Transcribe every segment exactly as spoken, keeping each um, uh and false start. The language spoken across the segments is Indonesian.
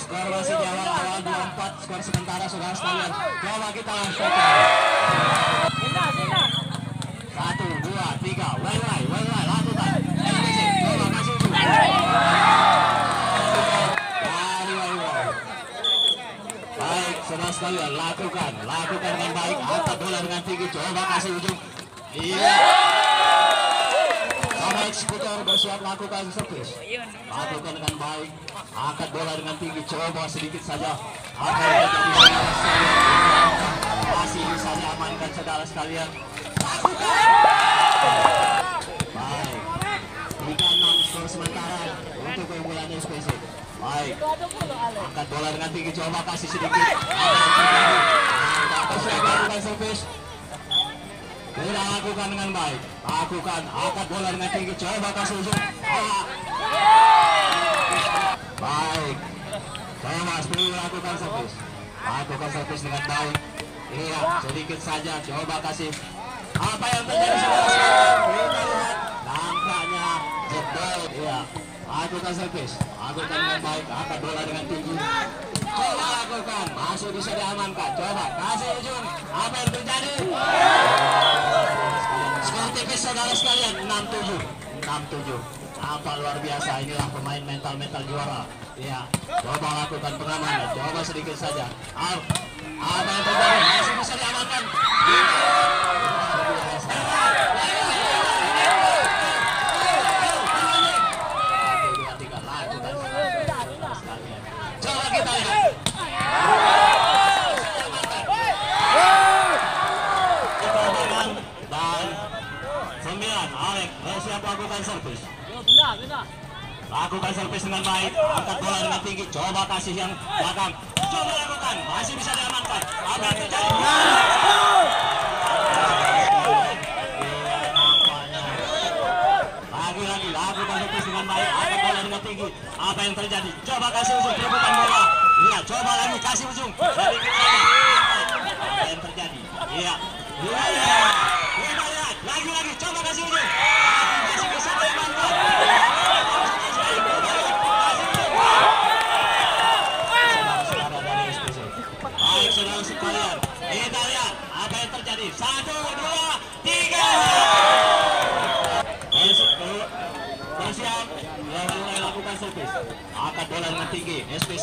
Skor masih di awal-awal dua empat, skor sementara saudara sekalian. Coba kita langsung. Satu, dua, tiga, wai wai, wai wai, lakukan. Coba kasih ujung. Dari wai wai. Baik, saudara sekalian, lakukan, lakukan dengan baik. Angkat bola dengan tinggi, coba kasih ujung. Iya. Sama eksekutor bersiap lakukan servis. Lakukan dengan baik. Angkat bola dengan tinggi, coba sedikit saja. Apa yang terjadi saudara sekalian? Masih bisa diamankan saudara sekalian. Lakukan. Baik. tiga enam skor sementara untuk keunggulan S P C. Baik. Angkat bola dengan tinggi, coba kasih sedikit. Bersiap lakukan servis. Tidak lakukan dengan baik. Lakukan. Angkat bola dengan tinggi, coba kasih ujung. Ah. Baik. Coba sebelum lakukan servis. Lakukan servis dengan baik. Iya, sedikit saja. Coba kasih. Apa yang terjadi saudara sekalian? Kita lihat nampaknya jebol. Iya. Lakukan servis. Lakukan dengan baik. Angkat bola dengan tinggi. Coba lakukan. Masih bisa diamankan. Coba kasih ujung. Apa yang terjadi? Skor tipis saudara sekalian. enam tujuh. enam tujuh. Apa luar biasa, inilah pemain mental-mental juara. Ya, coba lakukan pengamanan, coba sedikit saja. Al, apa yang terjadi? Masih bisa diamankan. Coba kita lihat. Dan sembilan, Alek bersiap lakukan servis. Lakukan servis dengan baik, angkat bola dengan tinggi, coba kasih yang belakang, coba lakukan, masih bisa diamankan. Apa yang terjadi? Lagi-lagi, lakukan servis dengan baik, angkat bola dengan tinggi. Apa yang terjadi? Coba kasih ujung, perebutan bola. Iya, coba lagi kasih ujung. Sedikit saja. Apa yang terjadi? Iya, iya, iya. Lagi-lagi, coba kasih ujung. Masih bisa diamankan. Baik saudara sekalian, kita lihat apa yang terjadi. Satu, dua, tiga. Bersiap, mulai lakukan servis. Angkat bola dengan tinggi, S P C.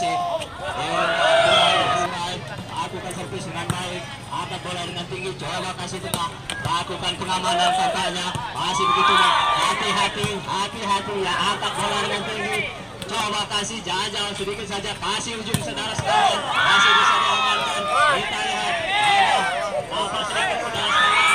Lakukan servis dengan baik. Angkat bola dengan tinggi, coba kasih tengah. Lakukan pengamanan tampaknya. Masih begitu, hati-hati, hati-hati ya. Angkat bola dengan tinggi. Coba kasih jajal sedikit saja, kasih ujung saudara sekalian, masih bisa diamankan. Kita lihat apa sedikit saudara sekalian.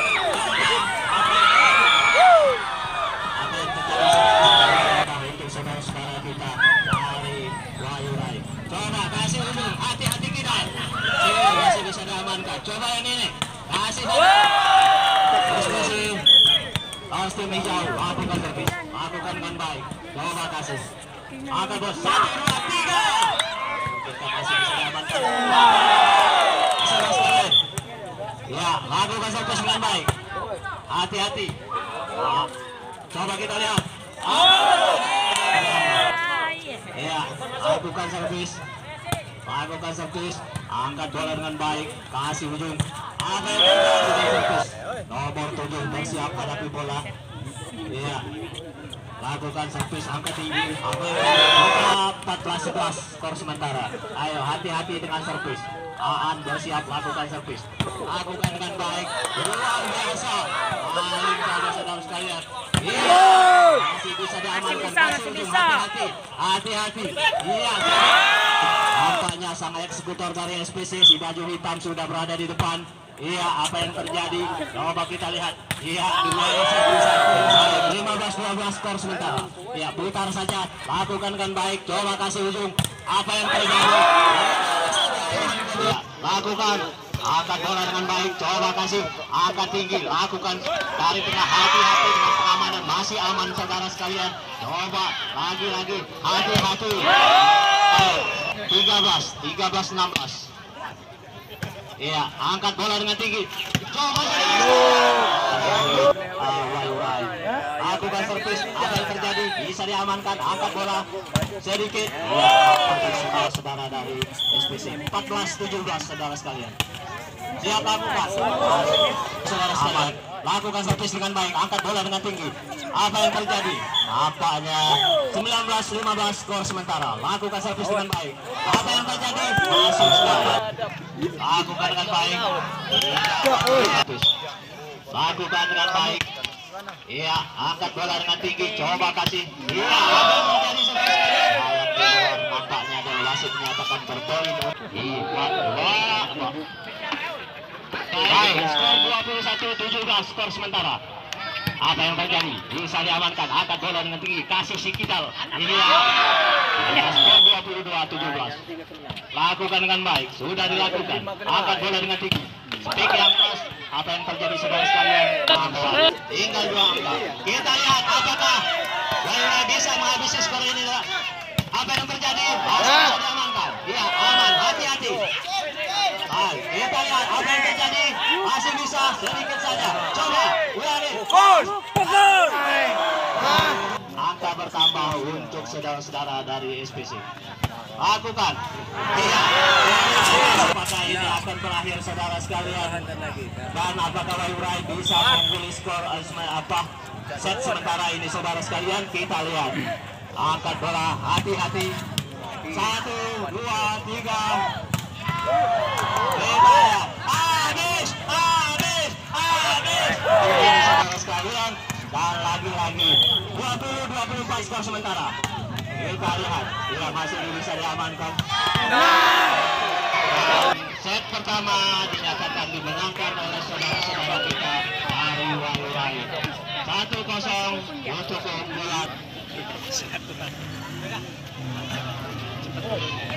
Apa yang terjadi untuk saudara-saudara kita dari Wayurai. Coba kasih ujung, hati-hati kita. Masih bisa diamankan. Coba yang ini, kasih saja. Kasih. Pasti hijau, lakukan servis, lakukan dengan baik. Coba kasih. Angkat bos, satu, dua, tiga. Kita masih bisa diamankan. Ya, lakukan servis dengan baik. Hati-hati. Nah, coba kita lihat. Ya, lakukan servis. Lakukan servis. Angkat bola dengan baik. Kasih ujung. Apa yang terjadi servis? Nomor tujuh bersiap hadapi bola. Iya. Lakukan servis, angkat tinggi. Apa yang empat belas sebelas skor sementara. Ayo hati-hati dengan servis. Aan bersiap lakukan servis. Lakukan dengan baik. Luar biasa. Paling saja saudara sekalian. Iya. Masih bisa diamankan. Masih ujung. Hati-hati. Hati-hati. Iya. Nampaknya sang eksekutor dari S P C si baju hitam sudah berada di depan. Iya, apa yang terjadi? Coba kita lihat. Iya, dua satu satu. lima belas dua belas skor sementara. Iya, putar saja. Lakukan dengan baik. Coba kasih ujung. Apa yang terjadi? Ya, lakukan. Angkat bola dengan baik. Coba kasih. Angkat tinggi. Lakukan dari tengah. Hati-hati dengan pengamanan. Masih aman saudara sekalian. Coba lagi-lagi. Hati-hati. tiga belas, tiga belas enam belas. Iya, angkat bola dengan tinggi. Coba. uh, Wayurai. Lakukan servis, apa yang terjadi? Bisa diamankan, angkat bola sedikit. Ya, saudara dari S P C. empat belas tujuh belas saudara sekalian. Siap lakukan, saudara sekalian. Lakukan servis dengan baik, angkat bola dengan tinggi. Apa yang terjadi? Nampaknya sembilan belas lima belas skor sementara. Lakukan servis dengan baik. Apa yang terjadi? Masuk sekarang. Lakukan dengan baik. Lakukan dengan baik. Iya, angkat bola dengan tinggi. Coba kasih. Iya, apa yang terjadi servis? Sayang keluar. Nampaknya dari wasit menyatakan berpoin. Iya, wah, wah. Baik, skor dua puluh satu tujuh belas skor sementara. Apa yang terjadi? Bisa diamankan, angkat bola dengan tinggi, kasih si Kidal. Ini ya, skor dua puluh dua tujuh belas. Lakukan dengan baik, sudah dilakukan. Angkat bola dengan tinggi. Speak yang keras. Apa yang terjadi saudara sekalian? Tinggal dua angka. Kita lihat apakah Wayurai bisa menghabisi skor ini. Apa yang terjadi? Masih bisa diamankan. Iya, aman, hati-hati. Baik, kita lihat apa yang terjadi. Masih bisa sedikit saja. Coba, ulangi. Angka bertambah untuk saudara-saudara dari S P C. Lakukan. Iya. Apakah ini akan berakhir saudara sekalian? Dan apakah Wayurai bisa mengguli skor apa set sementara ini saudara sekalian? Kita lihat. Angkat bola, hati-hati. Satu, dua, tiga. Habis, habis, habis. Ini saudara sekalian. Dan lagi-lagi dua puluh dua puluh empat skor sementara. Kita lihat, dia masih bisa diamankan. Set pertama dinyatakan dimenangkan oleh saudara-saudara kita dari Wayurai. Satu kosong untuk keunggulan.